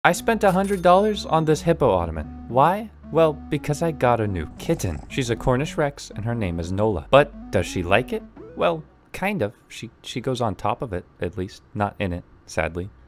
I spent $100 on this Hippo Ottoman. Why? Well, because I got a new kitten. She's a Cornish Rex and her name is Nola. But does she like it? Well, kind of. She goes on top of it, at least. Not in it, sadly.